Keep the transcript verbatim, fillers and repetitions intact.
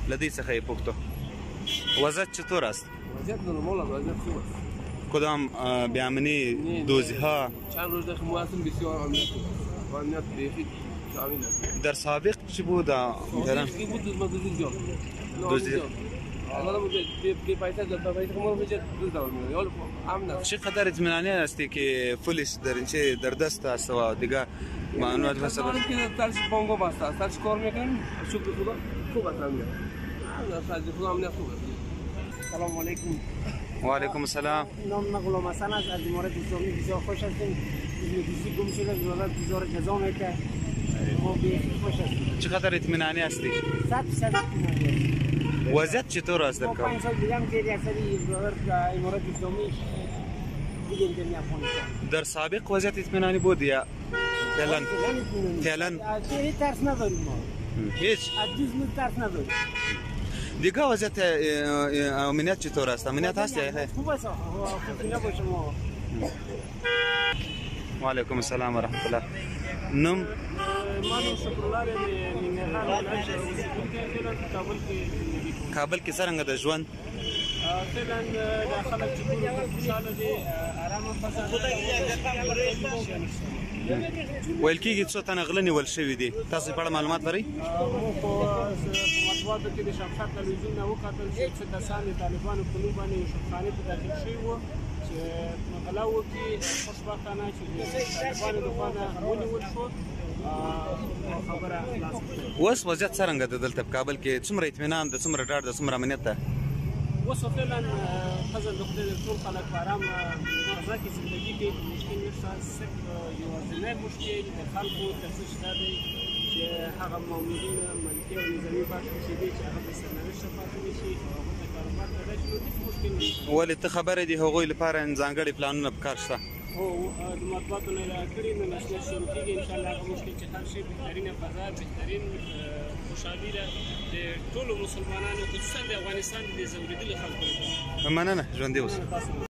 له دې څخه یې پوښتو وضعیت چطور است؟ وضعیت نرمال است، وضعیت خوب است. کدام بیامنی دوزی ها؟ چند روز در خماسم بسیار امنیت خوب است. امنیت بیخی شامل است. در سابق چی بود؟ سابقی بود دوز ما دوزی جان. دوزی الان بی پیسه در پیسه کمال میشه دوز دار میاد. یال امن است. چقدر اطمینانی هستی که پلیس در اینچه در دست است و دیگه معلومات مثلا که درش بانگو بسته است. درش کار میکنن. شکر خدا خوب است امنیت. از خدا امنیت خوب است. سلام علیکم. و علیکم السلام. نام من غلام حسن است. از امارات اسلامی بسیار خوش هستیم. بیسی گم شده دولت بسیار جزا میکنه. ما بیخی خوش هستیم. چقدر اطمینانی هستی؟ صد درصد اطمینانی. وضعیت چطور است در ما کابل؟ پنج سال دیگه هم که اکثری امارات اسلامی دیگه در افغانستان. در سابق وضعیت اطمینانی بود یا فعلا؟ فعلا هیچ ترس نداریم ما. هیچ؟ از جز ما ترس نداریم. دیگه وضعیت امنیت چطور است؟ امنیت هست یا؟ خوب است. خوبی نباشه ما. و علیکم السلام و رحمت الله. نم من شکرالله د ننګرهار ولایت اوسېدونکی یم. کابل کې کابل کې څرنګه د ژوند فعلا د خلک چې ټول خوشحاله دي، ارامه فضا ویل کېږي څو تنه غله نیول شوي دي. تاسو په اړه معلومات لرئ؟ موږ په مطبوعاتو کې د شمشاد تلویزیون نه وکتل چې څه کسان د طالبانو په نوم باندې یوسفخانې ته داخل شوي وو چې غلا وکړي. خوشبختانه چې د طالبانو لخوا نه ونیول شو. خبره خلاصه. اوس وضعیت څرنګه ده دلته په کابل کې؟ څومره اطمینان ده، څومره ډاډ ده، څومره امنیت ده؟ اوس فعلا فضل د خدای د ټول خلک په ارامه فضا کې زندګي کوي. مشکل نشته. صرف یوازینی مشکل د خلکو تفتیش دا دی چې هغه مامورین ملکي او نظامي برخې چې دي چې هغه د سرنوشت پاتې نه شي او هغوی ته کاروبار ته راشي، نو هېڅ مشکل نشته. ولې ته خبرې دي هغوی لپاره ځانګړي پلانونه پکار شته؟ هو د مطبوعاتو نه یې کړي، نو نشریات شروع کېږي. انشاءالله هغه مشکل چې حل شي، بهترینه فضا، بهترین خوشحالي ده د ټولو مسلمانانو، خصوصا د افغانستان د ځورېدلو خلکو لپاره. مننه، ژوندي اوسه.